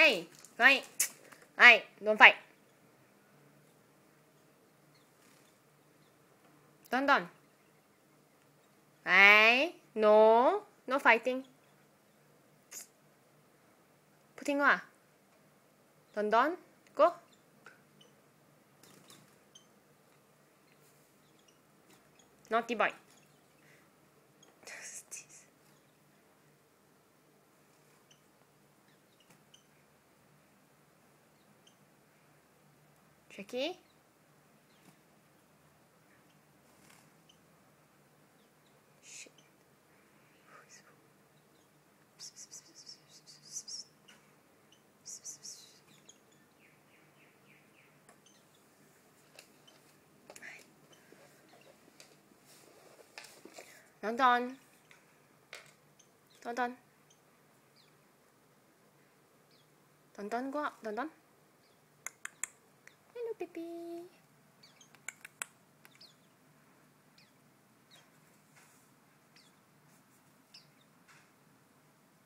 Hey, right. Hey, don't fight. Don't. Hey, no fighting. Putting what? Don, go. Naughty boy. Tricky. Shit. Don. Don, go up. Don. Hello, baby.